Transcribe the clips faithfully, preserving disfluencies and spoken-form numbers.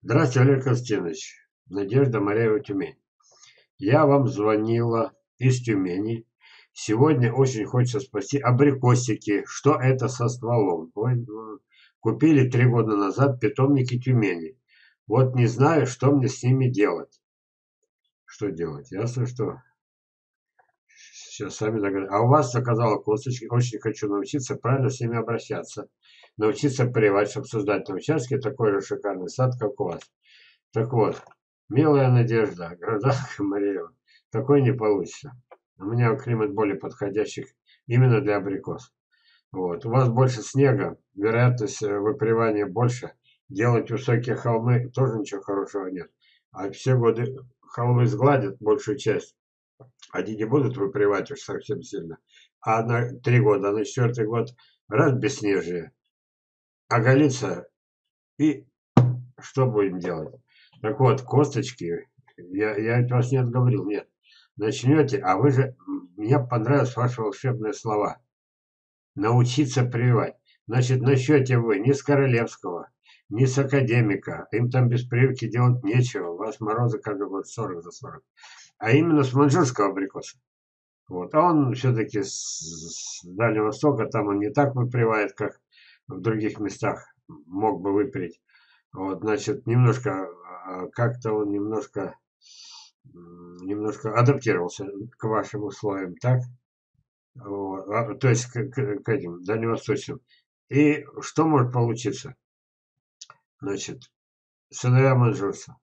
Здравствуйте, Олег Константинович. Надежда Маряева, Тюмень. Я вам звонила из Тюмени. Сегодня очень хочется спасти абрикосики. Что это со стволом? Ой, ну, купили три года назад питомники Тюмени. Вот не знаю, что мне с ними делать. Что делать? Ясно, что сейчас сами догадайтесь. А у вас заказала косточки. Очень хочу научиться правильно с ними обращаться. Научиться прививать, чтобы создать на участке такой же шикарный сад, как у вас. Так вот, милая Надежда, гражданка Мареева, такой не получится. У меня климат более подходящий именно для абрикос. Вот. У вас больше снега, вероятность э, выпривания больше. Делать высокие холмы тоже ничего хорошего нет. А все годы холмы сгладят большую часть. Они не будут выпривать уж совсем сильно. А на три года, а на четвертый год раз бесснежие, оголится, и что будем делать? Так вот, косточки, я, я ведь вас не отговорил, нет. Начнете, а вы же, мне понравились ваши волшебные слова. Научиться прививать. Значит, начнете вы не с Королевского, не с академика. Им там без прививки делать нечего. У вас морозы каждый год сорок за сорок. А именно с маньчжурского абрикоса. Вот. А он все-таки с, с Дальнего Востока, там он не так выпривает, как в других местах мог бы выпрять. Вот, значит, немножко, а, как-то он немножко, немножко адаптировался к вашим условиям, так? Вот, а, то есть к, к- к этим дальневосточным. И что может получиться? Значит, сыновья маньчжурца,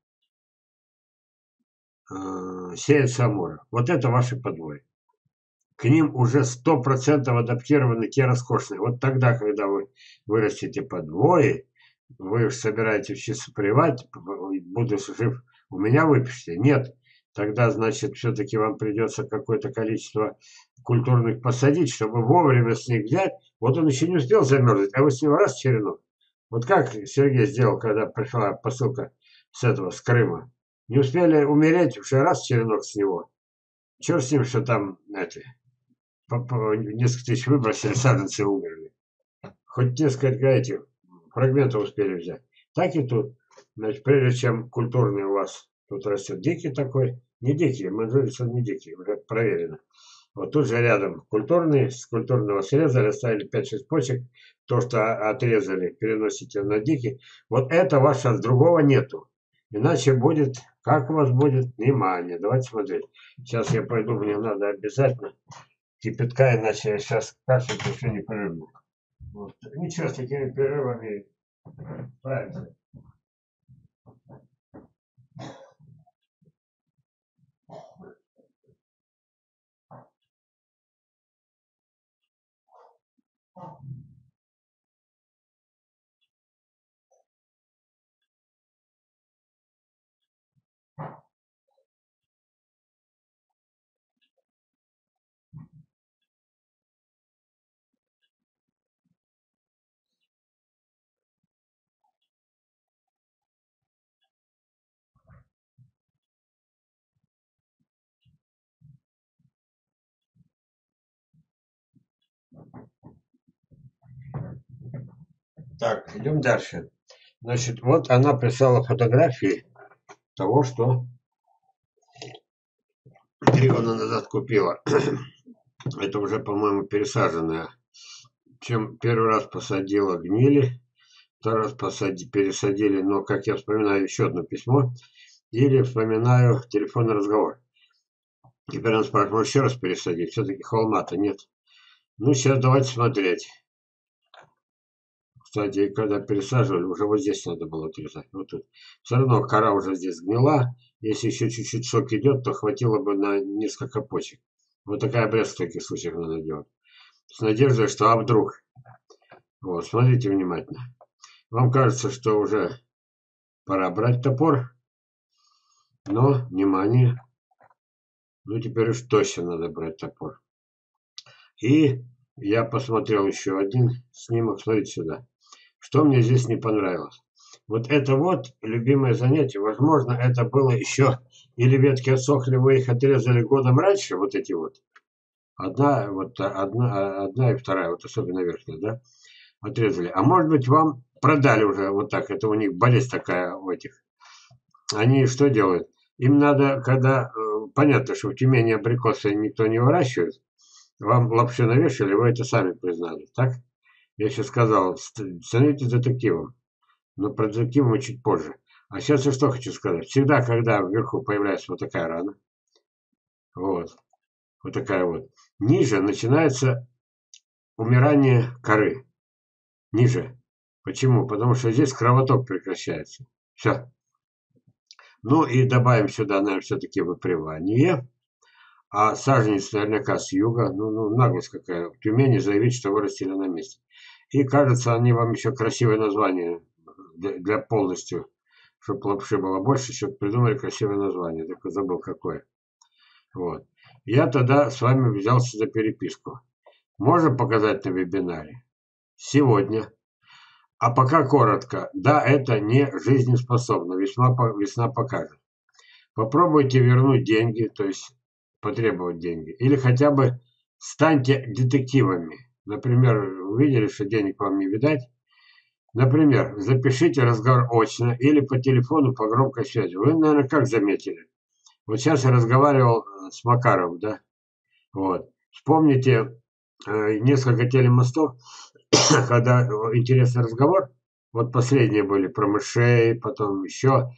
э, сеять самура. Вот это ваши подвои. К ним уже сто процентов адаптированы те роскошные. Вот тогда, когда вы вырастите подвои, вы собираетесь учиться прививать, буду жив, у меня выпишите. Нет, тогда, значит, все-таки вам придется какое-то количество культурных посадить, чтобы вовремя с них взять. Вот он еще не успел замерзнуть, а вы с него раз черенок. Вот как Сергей сделал, когда пришла посылка с этого, с Крыма. Не успели умереть, уже раз черенок с него. Черт с ним, что там, это, по- по- несколько тысяч выбросили, саженцы умерли. Хоть несколько этих фрагментов успели взять. Так и тут. Значит, прежде чем культурный у вас тут растет дикий такой, не дикий, маньчжурец он не дикий, уже проверено. Вот тут же рядом культурный, с культурного срезали, оставили пять-шесть почек, то, что отрезали, переносите на дикий. Вот это у вас сейчас другого нету. Иначе будет, как у вас будет, внимание. Давайте смотреть. Сейчас я пойду, мне надо обязательно кипятка, иначе я сейчас кашу еще не прыгну. Вот. Ничего, с такими перерывами справимся. Так, идем дальше. Значит, вот она прислала фотографии того, что три года назад купила. Это уже, по-моему, пересаженная. Чем первый раз посадила, гнили, второй раз посади, пересадили, но, как я вспоминаю, еще одно письмо, или вспоминаю телефонный разговор. Теперь он спрашивает, может еще раз пересадить? Все-таки холма-то нет. Ну, сейчас давайте смотреть. Кстати, когда пересаживали, уже вот здесь надо было отрезать. Вот тут. Все равно кора уже здесь гнила. Если еще чуть-чуть сок идет, то хватило бы на несколько почек. Вот такая обрезка в таких случаях надо делать. С надеждой, что а вдруг. Вот, смотрите внимательно. Вам кажется, что уже пора брать топор. Но, внимание, ну теперь уж точно надо брать топор. И я посмотрел еще один снимок. Смотрите сюда. Что мне здесь не понравилось? Вот это вот любимое занятие. Возможно, это было еще, или ветки отсохли, вы их отрезали годом раньше, вот эти вот. Одна, вот одна, одна и вторая, вот особенно верхняя, да, отрезали. А может быть, вам продали уже вот так. Это у них болезнь такая у этих они что делают? Им надо, когда, э, понятно, что в Тюмени абрикосы никто не выращивает, вам лапши навешали, вы это сами признали, так? Я еще сказал, ст- становитесь детективом, но про детектива мы чуть позже. А сейчас я что хочу сказать. Всегда, когда вверху появляется вот такая рана, вот, вот такая вот, ниже начинается умирание коры. Ниже. Почему? Потому что здесь кровоток прекращается. Все. Ну и добавим сюда, наверное, все-таки выпривание. А саженец наверняка с юга. Ну, ну, наглость какая. В Тюмени заявить, что вырастили на месте. И кажется, они вам еще красивое название для, для полностью, чтобы лапши было больше, еще придумали красивое название. Только забыл какое. Вот. Я тогда с вами взялся за переписку. Можно показать на вебинаре? Сегодня. А пока коротко. Да, это не жизнеспособно. Весьма, весна покажет. Попробуйте вернуть деньги, то есть потребовать деньги. Или хотя бы станьте детективами. Например, увидели, что денег вам не видать. Например, запишите разговор очно или по телефону по громкой связи. Вы, наверное, как заметили? Вот сейчас я разговаривал э, с Макаровым, да? Вот. Вспомните э, несколько телемостов, когда интересный разговор. Вот последние были про мышей, потом еще.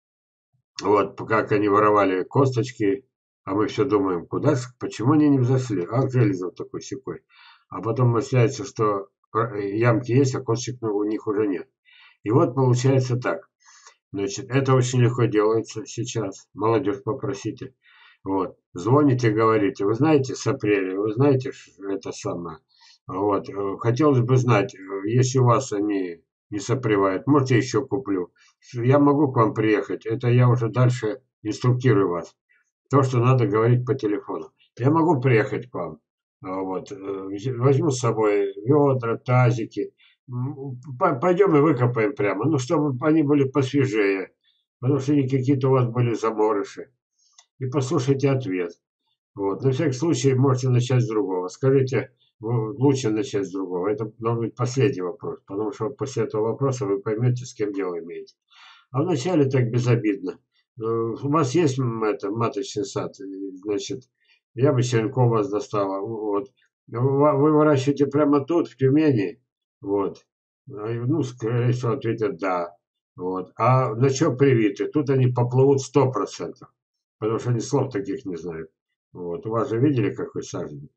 Вот, как они воровали косточки, а мы все думаем, куда ж, почему они не взошли? Ах, Железов такой секой. А потом выясняется, что э, ямки есть, а косточек у них уже нет. И вот получается так. Значит, это очень легко делается сейчас. Молодежь попросите. Вот. Звоните, говорите, вы знаете с апреля, вы знаете это самое. Вот. э, Хотелось бы знать, э, если у вас они не сопревают, может, я еще куплю. Я могу к вам приехать. Это я уже дальше инструктирую вас. То, что надо говорить по телефону. Я могу приехать к вам. А, Вот. э, вз- Возьму с собой ведра, тазики. М, по- Пойдем и выкопаем прямо. Ну, чтобы они были посвежее. Потому что они какие-то у вас были заморыши. И послушайте ответ. Вот. На всякий случай можете начать с другого. Скажите, ну, лучше начать с другого. Это должен быть последний вопрос, потому что после этого вопроса вы поймете, с кем дело имеете. А вначале так безобидно. Э, У вас есть м, это, маточный сад? Э, Значит, я бы черенков вас достала. Вот. Вы вы выращиваете прямо тут, в Тюмени? Вот. А, и, Ну, скорее всего, ответят «да». Вот. А на что привиты? Тут они поплывут сто процентов, потому что они слов таких не знают. Вот. У вас же видели, какой саженец?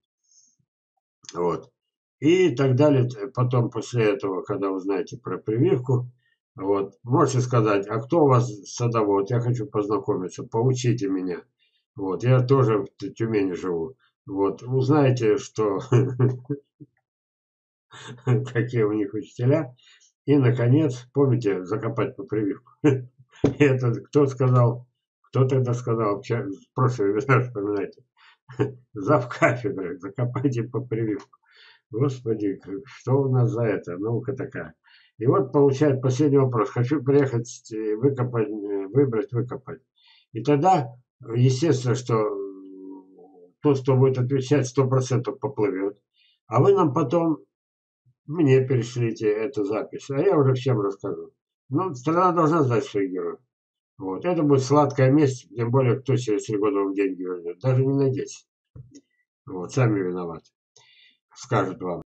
Вот. И так далее. Потом, после этого, когда вы знаете про прививку, вот, можете сказать, а кто у вас садовод? Я хочу познакомиться, поучите меня. Вот, я тоже в Тю- Тюмени живу. Вот, узнаете, что какие у них учителя. И, наконец, помните, закопать по прививку. Это кто сказал? Кто тогда сказал? Вчера- В прошлый вебинар, вспоминайте. Зав кафедры, закопайте по прививку. Господи, что у нас за это? Наука такая. И вот получает последний вопрос. Хочу приехать, э, выкопать, э, выбрать, выкопать. И тогда, естественно, что м, тот, кто будет отвечать, сто процентов поплывет. А вы нам потом, мне перешлите эту запись, а я уже всем расскажу. Ну, страна должна знать своих героев. Вот. Это будет сладкая месть, тем более, кто через три года вам деньги вернет. Даже не надейтесь. Вот, сами виноваты, скажут вам.